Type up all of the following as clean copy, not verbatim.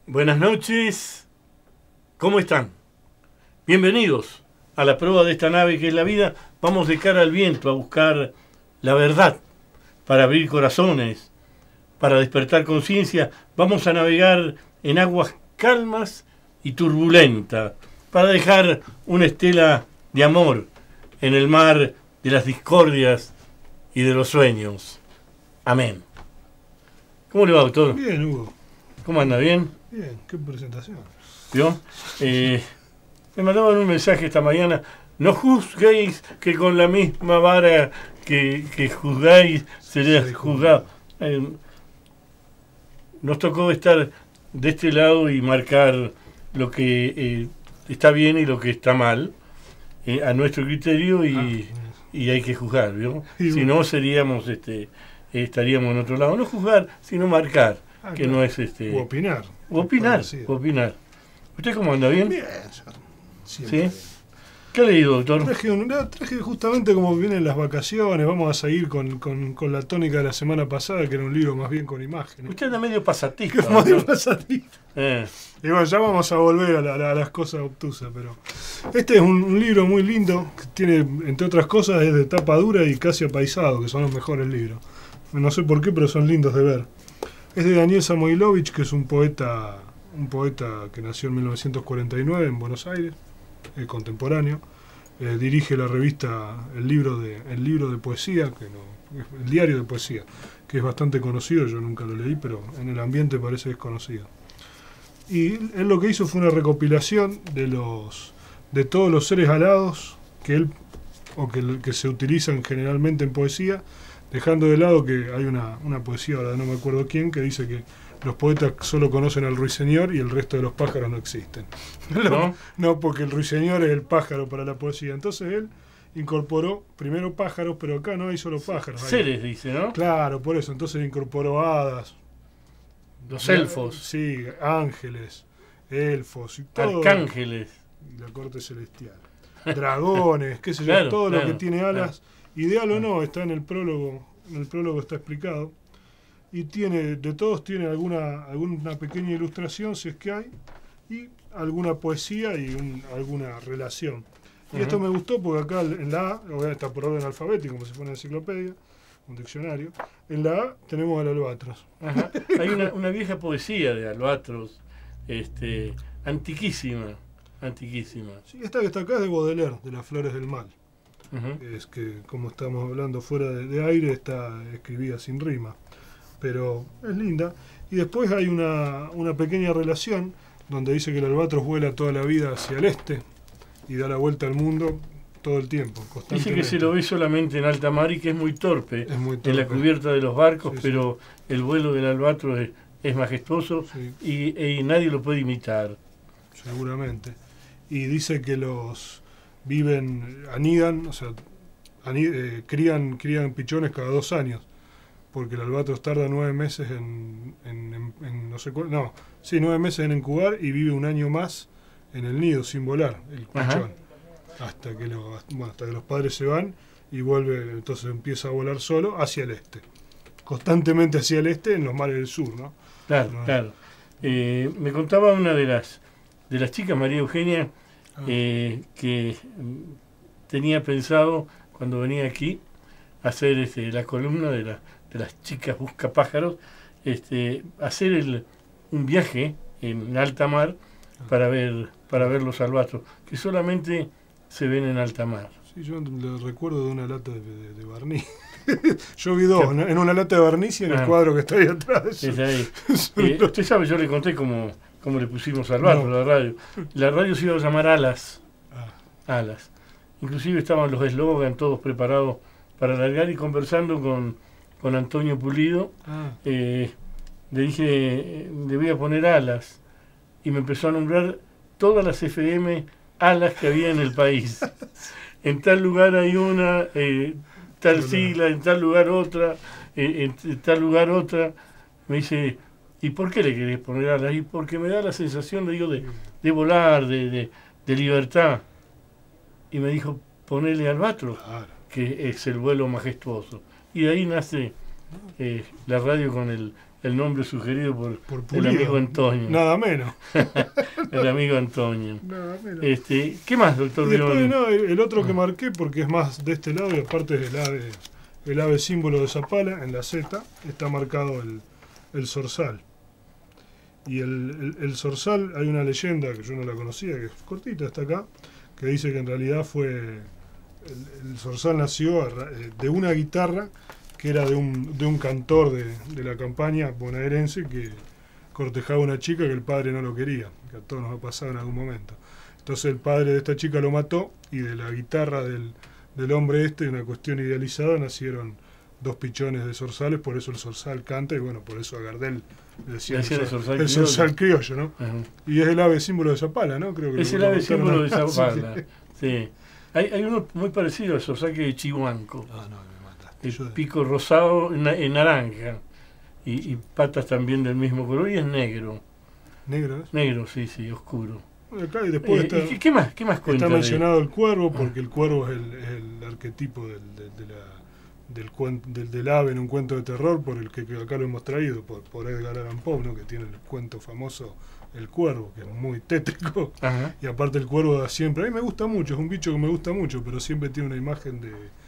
Buenas noches, ¿cómo están? Bienvenidos a la prueba de esta nave que es la vida. Vamos de cara al viento a buscar la verdad, para abrir corazones, para despertar conciencia. Vamos a navegar en aguas calmas y turbulentas, para dejar una estela de amor en el mar de las discordias y de los sueños. Amén. ¿Cómo le va, doctor? Bien, Hugo. ¿Cómo anda? ¿Bien? Bien, qué presentación. ¿Vio? Me mandaban un mensaje esta mañana. No juzguéis que con la misma vara que juzgáis seréis juzgados. Nos tocó estar de este lado y marcar lo que está bien y lo que está mal a nuestro criterio y hay que juzgar, ¿vio? Si no seríamos estaríamos en otro lado. No juzgar, sino marcar, que claro. no es O opinar. Opinar. ¿Usted cómo anda? ¿Bien? Bien, siempre. ¿Sí? ¿Qué ha leído, doctor? Traje justamente como vienen las vacaciones, vamos a seguir con la tónica de la semana pasada, que era un libro más bien con imágenes. Usted anda medio pasatista. Medio pasatista. Y bueno, ya vamos a volver a las cosas obtusas, pero este es un libro muy lindo, que tiene, entre otras cosas, es de tapa dura y casi apaisado, que son los mejores libros. No sé por qué, pero son lindos de ver. Es de Daniel Samoilovich, que es un poeta que nació en 1949 en Buenos Aires, contemporáneo. Dirige la revista El Libro de Poesía, el diario de poesía, que es bastante conocido. Yo nunca lo leí, pero en el ambiente parece que es conocido. Y él lo que hizo fue una recopilación de todos los seres alados que se utilizan generalmente en poesía, dejando de lado que hay una poesía, ahora no me acuerdo quién, que dice que los poetas solo conocen al ruiseñor y el resto de los pájaros no existen. No, porque el ruiseñor es el pájaro para la poesía. Entonces él incorporó primero pájaros, pero acá no hay solo pájaros. Seres, dice, ¿no? Claro, por eso. Entonces incorporó hadas. Los elfos. Sí, ángeles, elfos y todo. Arcángeles. Y la corte celestial. Dragones, qué sé yo, Claro, todo claro, lo que tiene alas. Ideal o no, está en el prólogo está explicado. Y de todos tiene alguna pequeña ilustración, si es que hay, y alguna poesía y alguna relación. Y esto me gustó porque acá en la A, está por orden alfabético, como si fuera una enciclopedia, un diccionario. En la A tenemos al albatros. Ajá. Hay una vieja poesía de albatros, antiquísima. Sí, esta que está acá es de Baudelaire, de Las Flores del Mal. Uh-huh. Es que, como estamos hablando fuera de aire, está escribida sin rima. Pero es linda. Y después hay una pequeña relación donde dice que el albatros vuela toda la vida hacia el este y da la vuelta al mundo todo el tiempo, constantemente. Dice que se lo ve solamente en alta mar y que es muy torpe en la cubierta de los barcos, sí, pero sí, el vuelo del albatros es majestuoso, sí, y nadie lo puede imitar. Seguramente. Y dice que anidan, o sea, crían pichones cada 2 años. Porque el albatros tarda 9 meses no sé cuál, no, sí, 9 meses en incubar y vive 1 año más en el nido sin volar, el pichón, hasta que los padres se van y vuelve, entonces empieza a volar solo hacia el este, constantemente hacia el este en los mares del sur, ¿no? Claro, claro. Me contaba una de las chicas, María Eugenia, que tenía pensado cuando venía aquí hacer la columna de las chicas buscapájaros, hacer un viaje en alta mar para ver los albatros, que solamente se ven en alta mar. Sí, yo le recuerdo de una lata de barniz. Yo vi 2, en una lata de barniz y en el cuadro que está ahí atrás. Es ahí. Usted sabe, yo le conté cómo le pusimos albatros a la radio. La radio se iba a llamar Alas. Alas. Inclusive estaban los eslogan todos preparados para largar, y conversando con Antonio Pulido, le dije, le voy a poner Alas, y me empezó a nombrar todas las FM Alas que había en el país. En tal lugar hay una, tal sigla, en tal lugar otra, en tal lugar otra. Me dice, ¿y por qué le querés poner Alas? Y porque me da la sensación, le digo, de volar, de libertad. Y me dijo, ponele albatros, que es el vuelo majestuoso. Y de ahí nace la radio con el nombre sugerido por el Pulido, amigo Antonio. Nada menos. El amigo Antonio. Nada menos. ¿Qué más, doctor Y después, León? no, el otro que marqué, porque es más de este lado, y aparte es el ave símbolo de Zapala, en la Z, está marcado el zorzal. Y el zorzal, hay una leyenda que yo no la conocía, que es cortita, está acá, que dice que en realidad fue... El zorzal nació de una guitarra que era de un cantor de la campaña bonaerense que cortejaba a una chica que el padre no lo quería, que a todos nos ha pasado en algún momento. Entonces el padre de esta chica lo mató y de la guitarra del hombre una cuestión idealizada, nacieron dos pichones de zorzales, por eso el zorzal canta y bueno, por eso a Gardel le decía el zorzal criollo, ¿no? Uh-huh. Y es el ave símbolo de Zapala, ¿no? Creo que es el ave símbolo de Zapala, sí. Hay uno muy parecido al zorzal que de Chihuanco. Ah, no, me mata. El pico rosado en naranja y patas también del mismo color y es negro. ¿Negro es? Negro, sí, oscuro. Acá y después ¿Qué más cuenta? Está mencionado el cuervo, porque el cuervo es el arquetipo del ave en un cuento de terror, por el que acá lo hemos traído, por Edgar Allan Poe, ¿no? Que tiene el cuento famoso El Cuervo, que es muy tétrico. Ajá. Y aparte el cuervo da siempre, a mí me gusta mucho, es un bicho que me gusta mucho, pero siempre tiene una imagen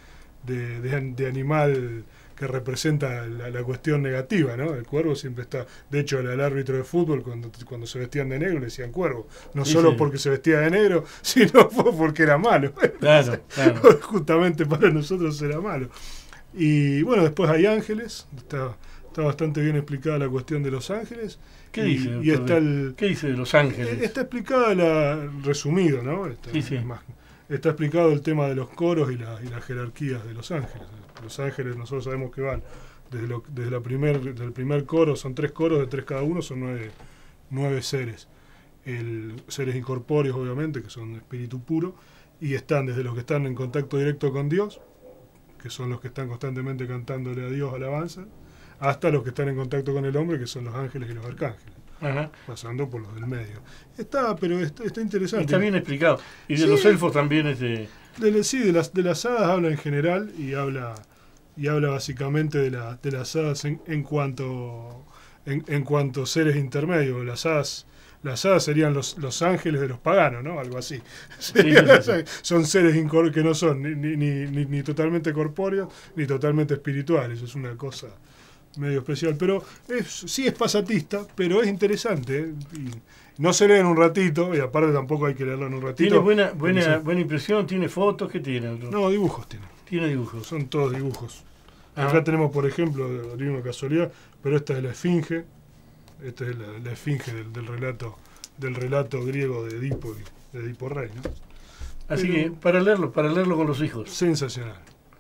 de animal que representa la cuestión negativa, ¿no? El cuervo siempre está, de hecho al árbitro de fútbol cuando se vestían de negro le decían cuervo, no solo porque se vestía de negro, sino porque era malo. Claro. Justamente para nosotros era malo. Y bueno, después hay ángeles, está bastante bien explicada la cuestión de los ángeles. ¿Qué dice? ¿Qué dice de los ángeles? Está explicada resumido, ¿no? Está explicado el tema de los coros y las jerarquías de los ángeles. Los ángeles nosotros sabemos que van desde el primer coro, son 3 coros, de 3 cada uno, son 9 seres. Seres incorpóreos, obviamente, que son espíritu puro, y están desde los que están en contacto directo con Dios, que son los que están constantemente cantándole a Dios alabanza, hasta los que están en contacto con el hombre, que son los ángeles y los arcángeles. Ajá. Pasando por los del medio. Está interesante. Está bien explicado. Y de los elfos también es de las hadas habla en general y habla básicamente de las hadas en cuanto seres intermedios. Las hadas serían los ángeles de los paganos, ¿no? Algo así. Sí. Son seres que no son ni totalmente corpóreos ni totalmente espirituales. Es una cosa medio especial, pero sí es pasatista, pero es interesante, ¿eh? Y no se lee en un ratito, y aparte tampoco hay que leerlo en un ratito. Tiene buena impresión, tiene fotos, ¿qué tiene? No, dibujos tiene. Tiene dibujos. Son todos dibujos. Acá tenemos, por ejemplo, de una casualidad, pero esta es la esfinge. Esta es la esfinge del relato griego de Edipo Rey, ¿no? Así que para leerlo con los hijos. Sensacional.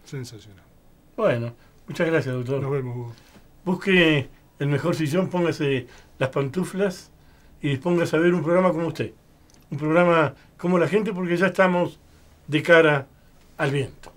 Bueno, muchas gracias, doctor. Nos vemos, Hugo. Busque el mejor sillón, póngase las pantuflas y dispóngase a ver un programa como usted. Un programa como la gente, porque ya estamos de cara al viento.